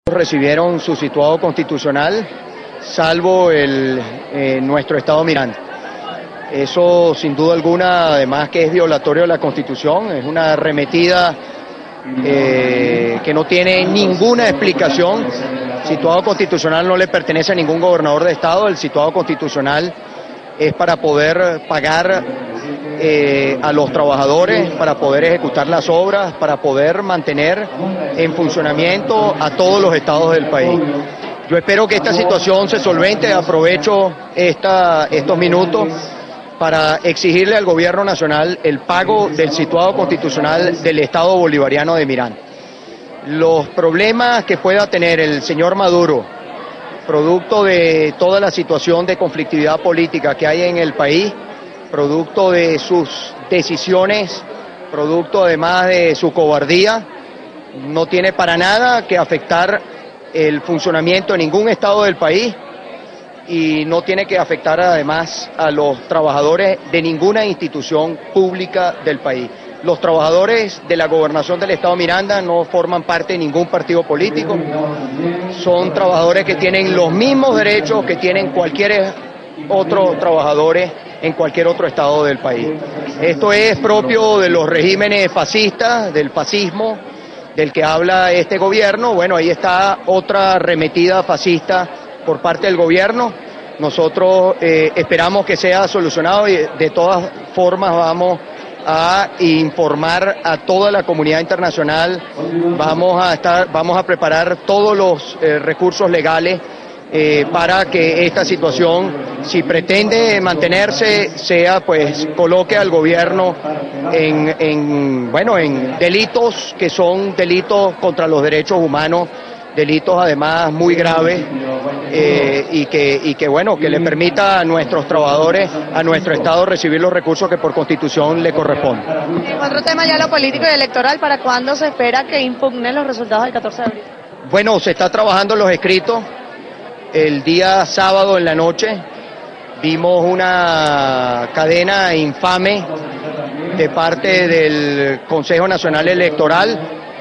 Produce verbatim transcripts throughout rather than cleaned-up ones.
Recibieron su situado constitucional, salvo el, eh, nuestro estado Miranda. Eso sin duda alguna, además que es violatorio de la Constitución, es una arremetida eh, que no tiene ninguna explicación. El situado constitucional no le pertenece a ningún gobernador de estado, el situado constitucional es para poder pagar eh, a los trabajadores, para poder ejecutar las obras, para poder mantener en funcionamiento a todos los estados del país. Yo espero que esta situación se solvente. Aprovecho esta, estos minutos para exigirle al gobierno nacional el pago del situado constitucional del Estado Bolivariano de Miranda. Los problemas que pueda tener el señor Maduro, producto de toda la situación de conflictividad política que hay en el país, producto de sus decisiones, producto además de su cobardía, no tiene para nada que afectar el funcionamiento de ningún estado del país y no tiene que afectar además a los trabajadores de ninguna institución pública del país. Los trabajadores de la gobernación del estado Miranda no forman parte de ningún partido político, son trabajadores que tienen los mismos derechos que tienen cualquier otro trabajadores en cualquier otro estado del país. Esto es propio de los regímenes fascistas, del fascismo, del que habla este gobierno. Bueno, ahí está otra arremetida fascista por parte del gobierno. Nosotros eh, esperamos que sea solucionado y de todas formas vamos a informar a toda la comunidad internacional, vamos a estar, vamos a preparar todos los eh, recursos legales eh, para que esta situación, si pretende mantenerse, sea pues coloque al gobierno en, en bueno en delitos que son delitos contra los derechos humanos, delitos además muy graves eh, y que y que bueno que le permita a nuestros trabajadores, a nuestro estado recibir los recursos que por constitución le corresponden. Otro tema ya lo político y electoral, ¿para cuándo se espera que impugnen los resultados del catorce de abril? Bueno, se está trabajando en los escritos. El día sábado en la noche vimos una cadena infame de parte del Consejo Nacional Electoral.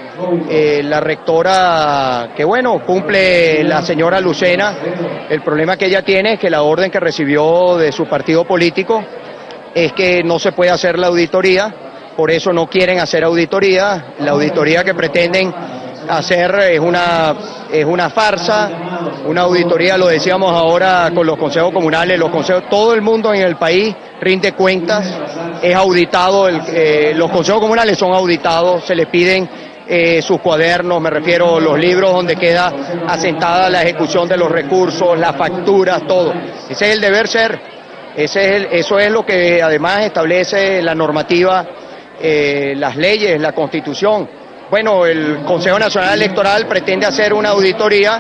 Eh, la rectora, que bueno, cumple la señora Lucena, el problema que ella tiene es que la orden que recibió de su partido político es que no se puede hacer la auditoría, por eso no quieren hacer auditoría. La auditoría que pretenden hacer es una, es una farsa, una auditoría, lo decíamos ahora con los consejos comunales, los consejos, todo el mundo en el país rinde cuentas, es auditado, el, eh, los consejos comunales son auditados, se les piden Eh, sus cuadernos, me refiero a los libros donde queda asentada la ejecución de los recursos, las facturas, todo. Ese es el deber ser, ese es el, eso es lo que además establece la normativa, eh, las leyes, la Constitución. Bueno, el Consejo Nacional Electoral pretende hacer una auditoría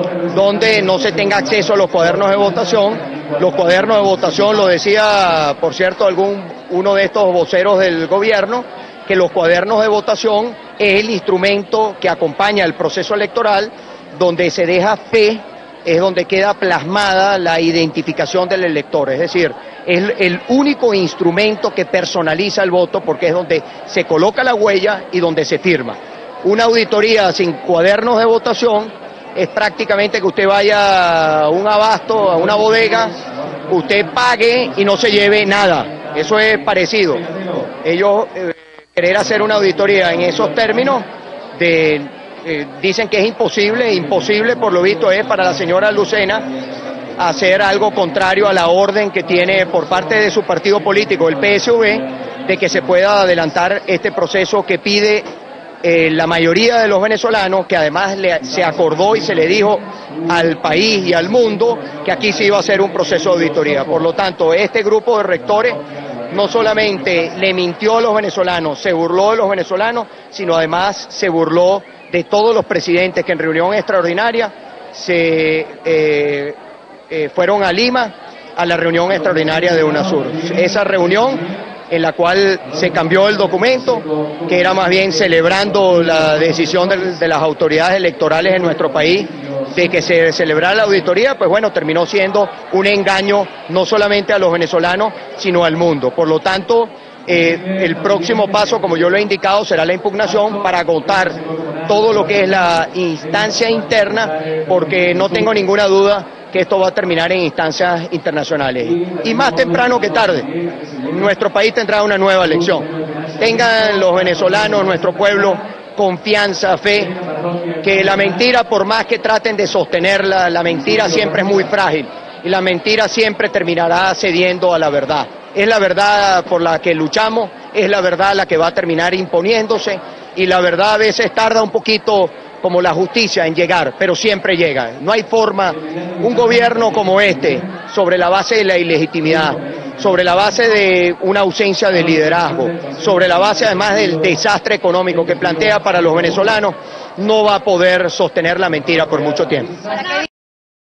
donde no se tenga acceso a los cuadernos de votación. Los cuadernos de votación, lo decía, por cierto, algún uno de estos voceros del gobierno, que los cuadernos de votación es el instrumento que acompaña el proceso electoral, donde se deja fe, es donde queda plasmada la identificación del elector, es decir, es el único instrumento que personaliza el voto porque es donde se coloca la huella y donde se firma. Una auditoría sin cuadernos de votación es prácticamente que usted vaya a un abasto, a una bodega, usted pague y no se lleve nada, eso es parecido. Ellos eh, querer hacer una auditoría en esos términos, de, eh, dicen que es imposible, imposible por lo visto es para la señora Lucena hacer algo contrario a la orden que tiene por parte de su partido político, el P S V, de que se pueda adelantar este proceso que pide eh, la mayoría de los venezolanos, que además le, se acordó y se le dijo al país y al mundo que aquí se iba a hacer un proceso de auditoría. Por lo tanto, este grupo de rectores no solamente le mintió a los venezolanos, se burló de los venezolanos, sino además se burló de todos los presidentes que en reunión extraordinaria se eh, eh, fueron a Lima a la reunión extraordinaria de UNASUR. Esa reunión en la cual se cambió el documento, que era más bien celebrando la decisión de, de las autoridades electorales en nuestro país de que se celebrara la auditoría, pues bueno, terminó siendo un engaño no solamente a los venezolanos, sino al mundo. Por lo tanto, Eh, el próximo paso, como yo lo he indicado, será la impugnación para agotar todo lo que es la instancia interna, porque no tengo ninguna duda que esto va a terminar en instancias internacionales. Y más temprano que tarde, nuestro país tendrá una nueva elección. Tengan los venezolanos, nuestro pueblo, confianza, fe, que la mentira, por más que traten de sostenerla, la mentira siempre es muy frágil y la mentira siempre terminará cediendo a la verdad. Es la verdad por la que luchamos, es la verdad la que va a terminar imponiéndose y la verdad a veces tarda un poquito como la justicia en llegar, pero siempre llega. No hay forma, un gobierno como este, sobre la base de la ilegitimidad, sobre la base de una ausencia de liderazgo, sobre la base además del desastre económico que plantea para los venezolanos, no va a poder sostener la mentira por mucho tiempo.